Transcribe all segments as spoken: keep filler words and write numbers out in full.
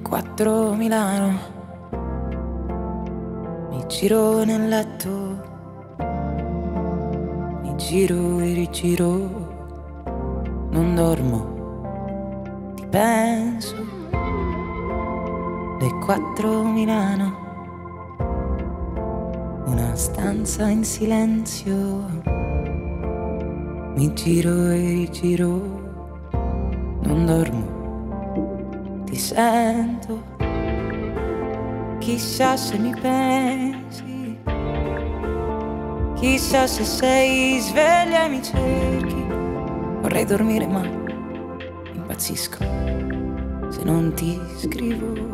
quattro Milano, mi giro nel letto, mi giro e rigiro, non dormo, ti penso. Le quattro Milano, una stanza in silenzio, mi giro e rigiro, non dormo, ti sento. Chissà se mi pensi, chissà se sei sveglia e mi cerchi. Vorrei dormire ma impazzisco se non ti scrivo.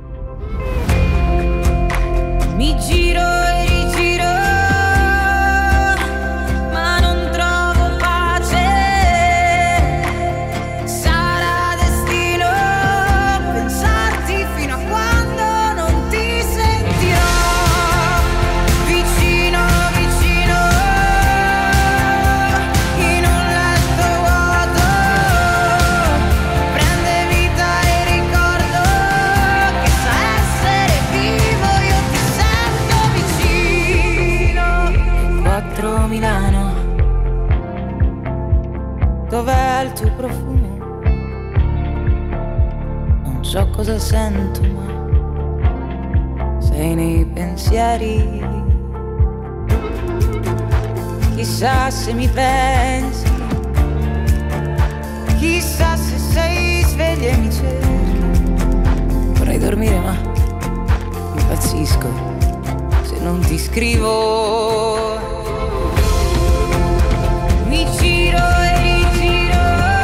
Mi giro e rigiro, ma non trovo pace. Sarà destino pensarti fino a quando non ti sentirò vicino, vicino, in un letto vuoto. Prende vita e ricordo che sa essere vivo. Io ti sento vicino. quattro Milano, dov'è il tuo profumo? Non so cosa sento, ma sei nei pensieri. Chissà se mi pensi, chissà se sei sveglia e mi cerchi. Vorrei dormire ma impazzisco se non ti scrivo. Mi giro e rigiro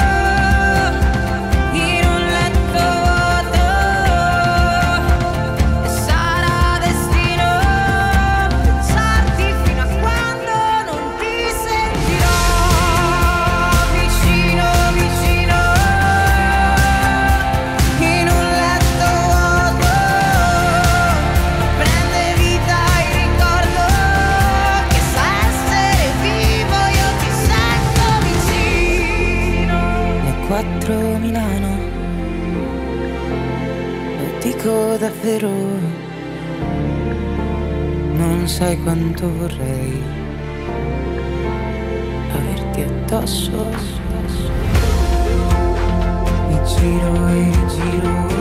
in un letto vuoto e sarà destino pensarti fino a quando non ti sentirò vicino, vicino, in un letto vuoto. Prende vita il ricordo che sa essere vivo. Io ti sento vicino. Le quattro Milano, lo dico davvero, non sai quanto vorrei averti addosso. Mi giro e rigiro